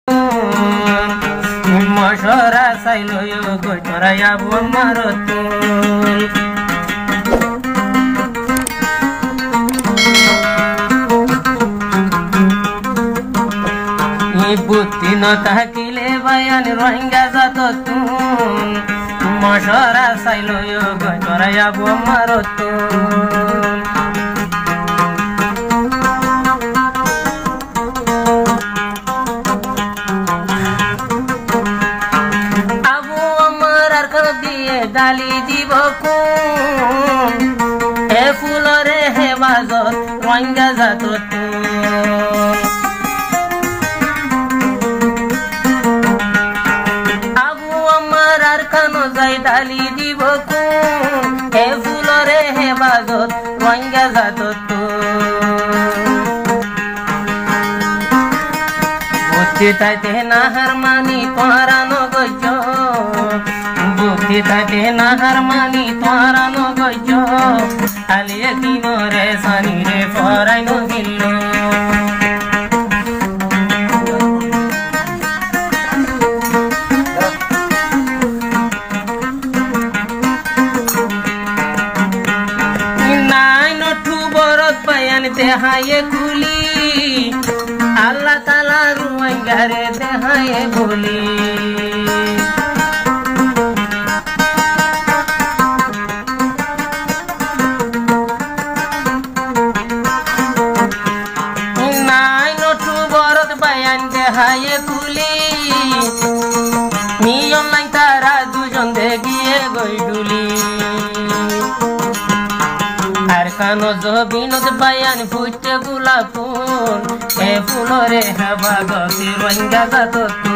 মশরা চাইলো গই তোরা যাবো আমার বুদ্ধি ন থাকিলে বায়ান রোহিঙ্গা যাত তুন মশরা চাইলো গই তোরা যাবো আমার ডালি দিব কোন হে ফুলরে হে বাজত রোহিঙ্গা জাত আবু আমার আর কানো যাই ডালি দিব কোন হে ফুলরে হে বাজত রোহিঙ্গা জাত বুদ্ধি তাইতে না হার মানি পরানো গজ বুদ্ধি তাতে না হার মানি তোরা নো গজ আলিয়ে কি মরে সানি রে ফরাই নো গিল নাই নঠু বরত পায়ান দেহায়ে কুলি আল্লাহ তাআলা রোহিঙ্গারে দেহায়ে বলি হায়ে কুলি নিয়ম নাই তারা দুজন দেখিয়ে গইডুলি আর কানো বিনোদ বায়ান ফুটে গুলা ফুল এ ফুলরে হাবা গতি রোহিঙ্গা জাত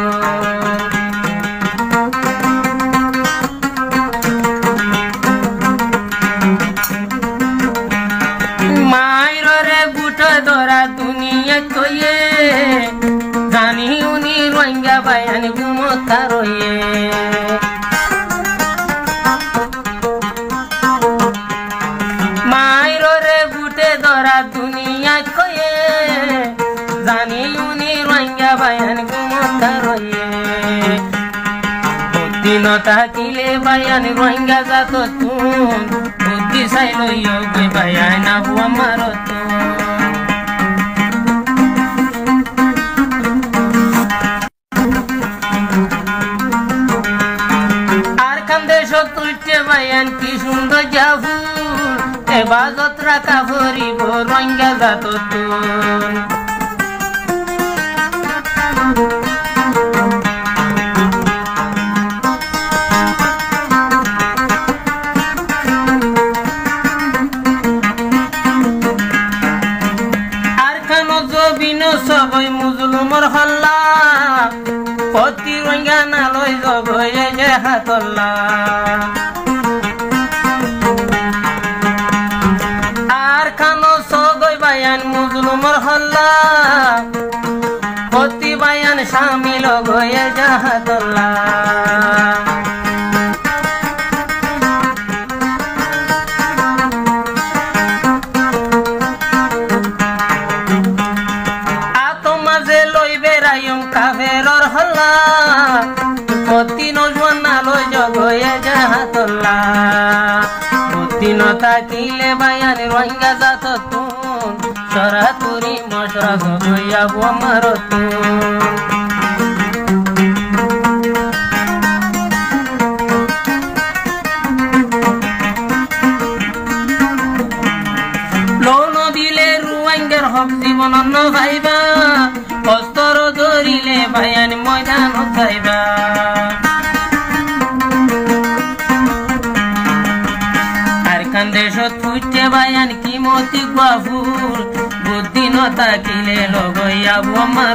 মাইরে বুট ধরা দুনিয়া কইয়ে জানি উনি রোহিঙ্গা বায়ান গুমতা রয়ে মাইরে বুটে ধরা দুনিয়া কয়ে জানি উনি রোহিঙ্গা বায়ান গুমতা রয়ে বুদ্ধি ন থাকিলে বায়ান রোহিঙ্গা জাত তুন বুদ্ধি চাই লইও গই বায়ান আবু আমার বায়ান কি সুন্দর যাবু এবাদত রাখা ভরিব রোহিঙ্গা জাত আর খান জবিন সবই মুজলুমর হল্লা পতি রোহিঙ্গা না লই যাব যে হাতল্লা মুজলুমর হল্লা পতি বায়ান শামিল গয়ে জাহাদুল্লা আতো মাঝে লই বেড়াইম কাফেরর হল্লা পতি নজওয়ান না লই জগয়ে জাহাদুল্লা বুদ্ধি ন থাকিলে বায়ান রোহিঙ্গা জাত সরা তুরি মশরা গইয়া আমার লোন দিলে রোহিঙ্গার হক জীবন ন ভাইবা অস্ত্র ধরিলে বায়ান ময়দান যাইবা আর কান্দেশত ফুটে বায়ান কি মতি বাবুর বুদ্ধি ন থাকিলে লগইয়াবো আমার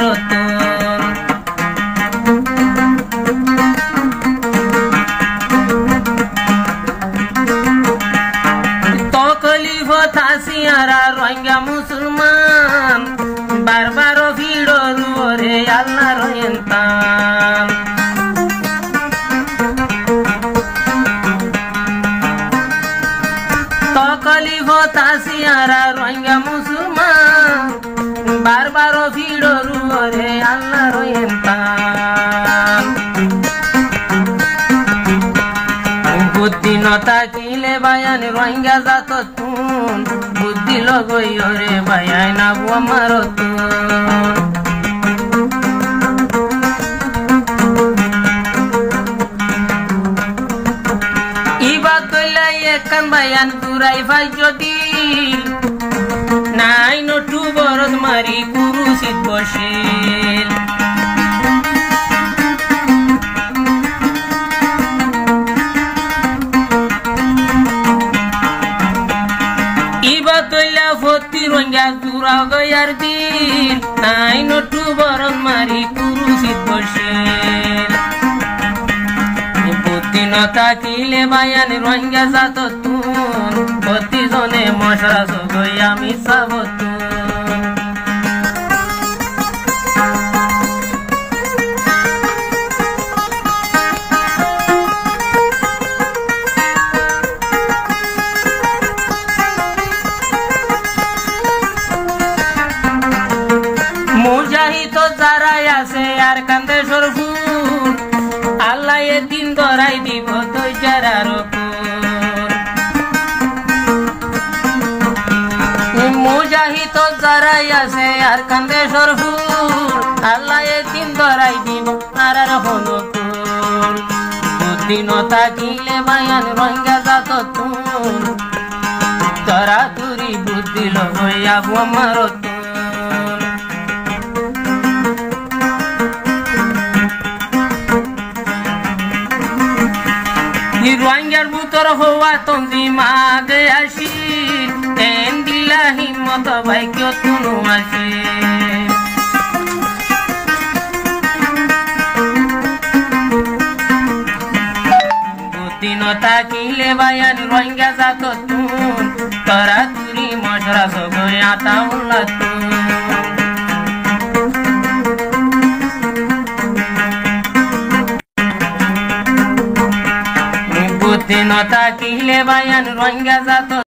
তকলিফ থাসিয়ারা রোহিঙ্গা মুসলমান বারবার ভিড় রে আল্লাহ রয়েন্তান তকলিফ থাসিয়ারা রোহিঙ্গা মুসলমান বারবার ভিড় রে আল্লাহ থাকিলে বায়ান রঙ্গা যাত তুন বুদ্ধি লগইও রে বায়াই নাবু আমার ইবা কইলে একান বায়ান তুরাই ভাই যদি নাই নটু বরদ মারি কুরুসিত বসিল ইবা তৈলা ফতি রঙ্গা তুরা গয়ার দিন নাই নটু বরদ মারি কুরুসিত বসিল বুদ্ধি নথাকিলে বায়ান রঙ্গা যাত তুন প্রতি জনে মশরা সগই আমি সাব মুজাহিদ যারাই আছে আর কান্দে সরফুল আল্লাহ দিন ধরাই দিব তুই যারার মুজাহিদ যারাই আছে আর কান্দে সরফুল আল্লাহ দিন ধরাই দিব আর হনুকুল বুদ্ধি নথাকিলে বায়ান রঙ্গা যাত তুন তরা তুরি বুদ্ধি লইয়া আমার রঙ্গার বুতর হওয়া তন্দি মাগে আসি তেন দিলা হিম্মত ভাগ্য তুনু আসে বুদ্ধি নথাকিলে বায়ান রঙ্গা যাত তুন তরা তুরি মশরা সগই আতা উল্লা তুন বুদ্ধি নথাকিলে বায়ান রঙ্গা যাত